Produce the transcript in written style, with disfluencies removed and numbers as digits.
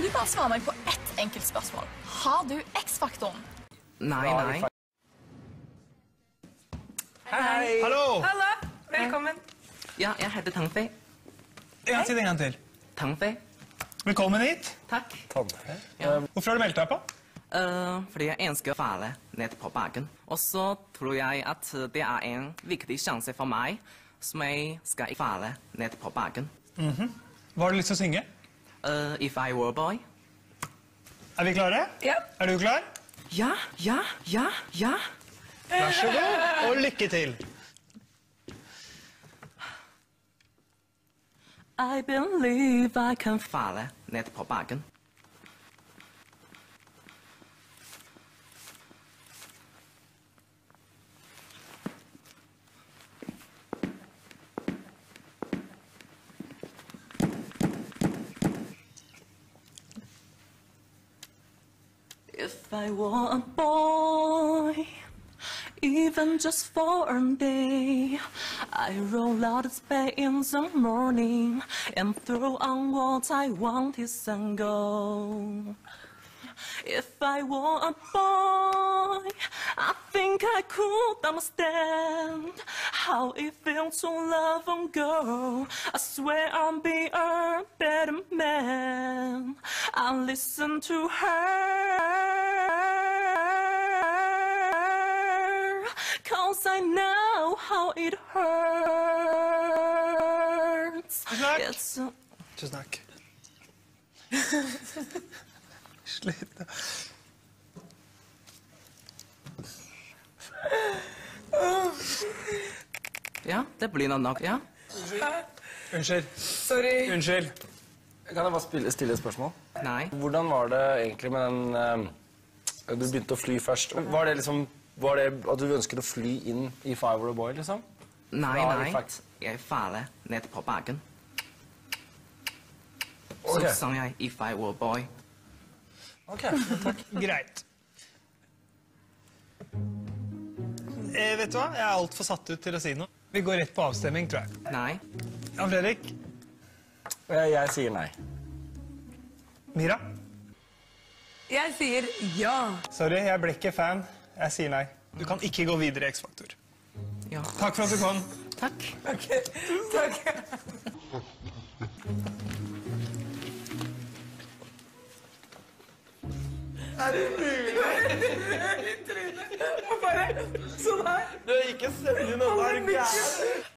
du bare svare meg på ett enkelt spørsmål? Har du X-faktoren? Nei. Hei. Hallo! Hallo, velkommen. Ja, jeg heter Tang Fei. Si det en gang til. Tang Fei. Velkommen hit. Takk. Hvorfor har du meldt deg på? Fordi jeg ønsker å falle ned på bakken. Og så tror jeg at det er en viktig sjanse for meg, som jeg skal falle ned på bakken. Hva har du lyst til å synge? If I Were a Boy. Er vi klare? Ja. Er du klar? Ja. Vær så god, og lykke til. I believe I can falle ned på bakken. If I were a boy, even just for a day, I roll out of bed in the morning and throw on what I wanted and go. If I were a boy, I think I could understand how it feels to love a girl. I swear I'll be a better man. I'll listen to her, 'cause I know how it hurts. Tusen takk. Slutt. Ja, det blir nok, ja. Unnskyld. Sorry. Unnskyld. Kan jeg bare stille et spørsmål? Nei. Hvordan var det egentlig med den du begynte å fly først? Var det at du ønsket å fly inn i If I Were a Boy, liksom? Nei. Jeg faller ned på bakken. Så Ok. sang jeg If I Were a Boy. Ok, Greit. Vet du hva? Jeg er alt for satt ut til å si noe. Vi går rett på avstemming, tror jeg. Nei. Jan Fredrik? Jeg sier nei. Mira? Jeg sier ja. Sorry, jeg ble ikke fan. Jeg sier nei. Du kan ikke gå videre i X-faktor. Ja. Takk for at du kom. Takk. Ok, takk. Er det mulig? Bare sånn her. Ikke send inn noe, er du gæren?